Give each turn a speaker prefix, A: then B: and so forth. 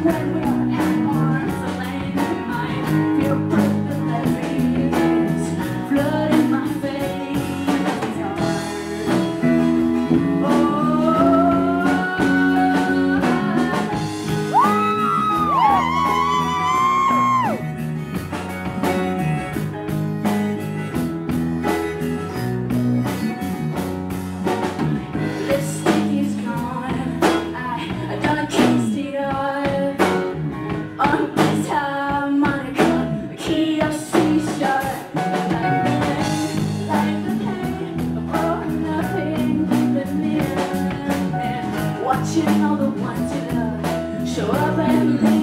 A: when we are at arms length. I feel perfect that breeze flooding my face. Oh, lipstick is gone. I done kissed it all. On this harmonica, key of C sharp. Like the pain of all nothing but me. And watching all the ones you love show up and leave.